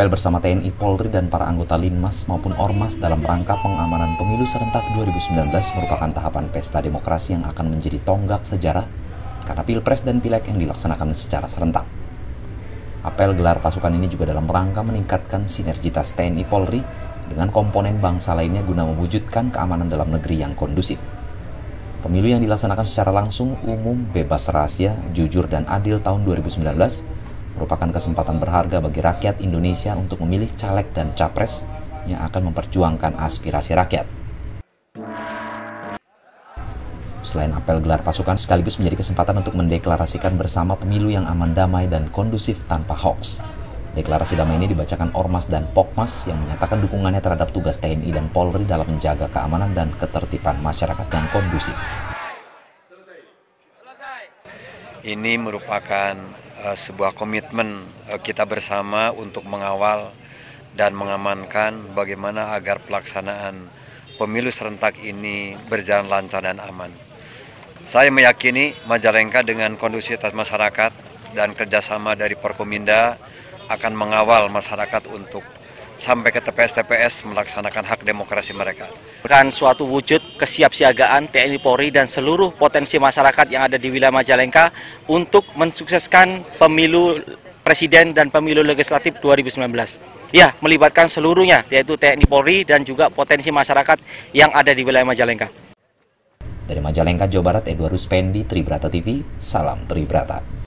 apel bersama TNI, Polri, dan para anggota Linmas maupun Ormas dalam rangka pengamanan pemilu serentak 2019 merupakan tahapan pesta demokrasi yang akan menjadi tonggak sejarah karena Pilpres dan Pileg yang dilaksanakan secara serentak. Apel gelar pasukan ini juga dalam rangka meningkatkan sinergitas TNI Polri dengan komponen bangsa lainnya guna mewujudkan keamanan dalam negeri yang kondusif. Pemilu yang dilaksanakan secara langsung, umum, bebas rahasia, jujur, dan adil tahun 2019 merupakan kesempatan berharga bagi rakyat Indonesia untuk memilih caleg dan capres yang akan memperjuangkan aspirasi rakyat. Selain apel gelar pasukan, sekaligus menjadi kesempatan untuk mendeklarasikan bersama pemilu yang aman, damai, dan kondusif tanpa hoaks. Deklarasi damai ini dibacakan Ormas dan Pokmas yang menyatakan dukungannya terhadap tugas TNI dan Polri dalam menjaga keamanan dan ketertiban masyarakat yang kondusif. Ini merupakan sebuah komitmen kita bersama untuk mengawal dan mengamankan bagaimana agar pelaksanaan pemilu serentak ini berjalan lancar dan aman. Saya meyakini Majalengka dengan kondusivitas masyarakat dan kerjasama dari Porkominda akan mengawal masyarakat untuk sampai ke TPS-TPS melaksanakan hak demokrasi mereka. Bukan suatu wujud kesiapsiagaan TNI Polri dan seluruh potensi masyarakat yang ada di wilayah Majalengka untuk mensukseskan pemilu presiden dan pemilu legislatif 2019. Ya, melibatkan seluruhnya, yaitu TNI Polri dan juga potensi masyarakat yang ada di wilayah Majalengka. Dari Majalengka, Jawa Barat, Edward Ruspendi, Tribrata TV, salam Tribrata.